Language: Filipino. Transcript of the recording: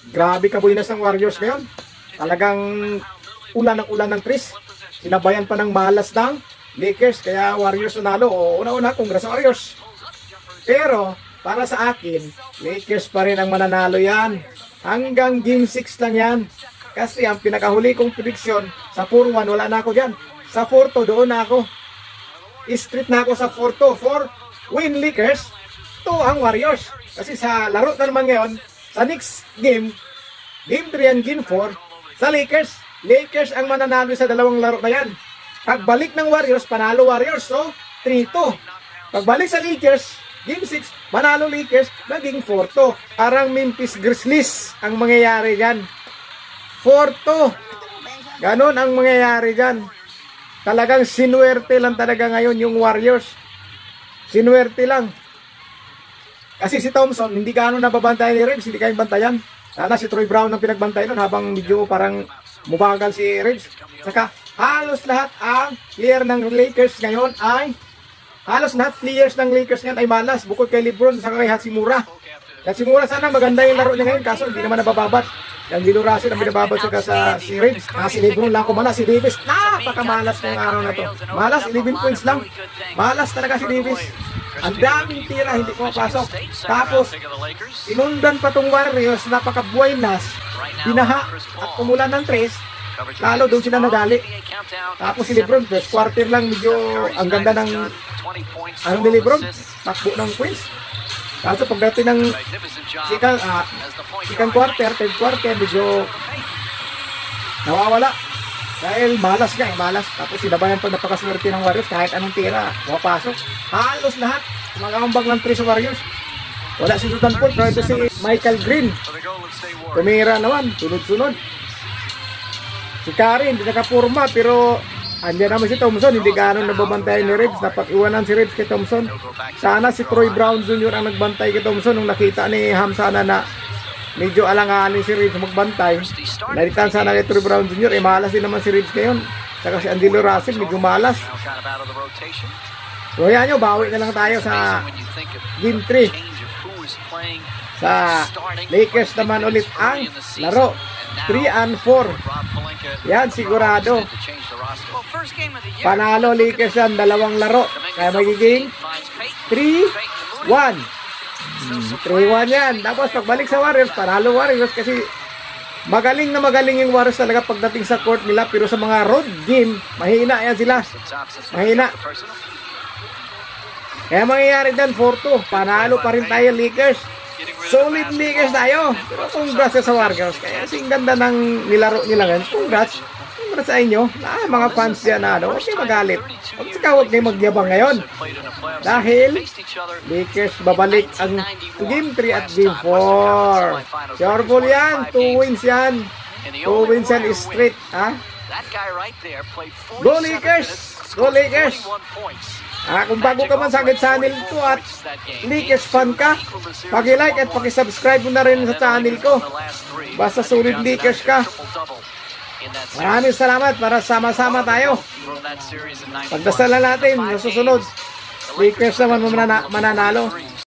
Grabe kabulinas ng Warriors ngayon. Talagang ulan ng tris. Sinabayan pa ng malas ng Lakers. Kaya Warriors nanalo. O, una-una, congrats sa Warriors. Pero, para sa akin, Lakers pa rin ang mananalo yan. Hanggang Game 6 lang yan. Kasi ang pinakahuli kong prediction, sa 4-1, wala na ako dyan. Sa 4-2, doon na ako. Street na ako sa 4-2. 4 win Lakers, 2 ang Warriors. Kasi sa laro na naman ngayon, sa next game, Game 3 and Game 4, sa Lakers, Lakers ang mananalo sa dalawang laro na yan. Pagbalik ng Warriors, panalo Warriors. So, 3-2. Pagbalik sa Lakers, Game 6, manalo Lakers, naging 4-2. Parang Memphis Grizzlies ang mangyayari dyan. 4-2. Ganon ang mangyayari dyan. Talagang sinuwerte lang talaga ngayon yung Warriors. Sinuwerte lang. Kasi si Thompson, hindi gaano nababantayan ni Reeves, hindi kayang bantayan. Sana si Troy Brown ang pinagbantay nun habang medyo parang mubagal si Reeves. Saka halos lahat ang player ng Lakers ngayon ay malas. Bukod kay LeBron sa kay Hachimura. Hachimura sana maganda yung laro niya ngayon kaso hindi naman nabababat. Yung Dilo Russell ang binababat sa si Reeves. Si LeBron lang kumala, si Davis. Napakamalas ng araw na to. Malas, 11 points lang. Malas talaga si Davis. Ang daming tira, hindi ko mapasok. Tapos, inundan pa tong Warriors, napakabuenas, binaha at umulan ng 3, lalo doon sila nadali. Tapos si LeBron, first quarter lang, medyo ang ganda ng ni LeBron, takbo ng Queens. Kaso pagdating ng second quarter, third quarter, medyo nawawala. Dahil malas nga, malas. Tapos sinabayan pa napakaswerte ng Warriors kahit anong tira, mapasok. Halos lahat, magkakambang ng 3 sa Warriors. Wala si Jordan Poole, pero ito si Michael Green. Tumira naman, sunod-sunod. Si Curry, hindi nakapurma, pero andyan naman si Thompson, hindi gano'ng nababantay ni Reeves. Napag-iwanan si Reeves kay Thompson. Sana si Troy Brown Jr. ang nagbantay kay Thompson nung nakita ni Ham sana na medyo alanganin si Reeves magbantay. Nalitan sana kay Troy Brown Jr. Malas din naman si Reeves ngayon. Saka si Angelo Russell medyo malas. So yan nyo, bawi na lang tayo sa Game 3. Sa Lakers naman ulit ang laro 3 and 4. Yan sigurado. Panalo Lakers yan, dalawang laro. Kaya magiging 3-1. 3-1 yan. Tapos pagbalik sa Warriors, panalo Warriors kasi magaling na magaling yung Warriors talaga pagdating sa court nila. Pero sa mga road game, mahina yan sila. Mahina. Kaya mangyayari dyan 4-2. Panalo pa rin tayo Lakers. Solid Lakers tayo. Pero congrats sa Warriors. Kaya kasing ganda ng nilaro nila ngayon. Congrats sa inyo. Mga fans dyan na huwag kayo magalit. Huwag kayo magyabang ngayon. Dahil Lakers babalik ang Game 3 at Game 4. Sure ball yan. 2 wins yan. 2 wins yan straight. Go Lakers! Go Lakers! Kung bago ka man sa akin channel ko at Lakers fan ka, paki-like at paki-subscribe mo na rin sa channel ko. Basta solid Lakers ka. Maraming salamat para sama-sama tayo. Pagdasalan natin, nasusunod. Lakers naman mananalo.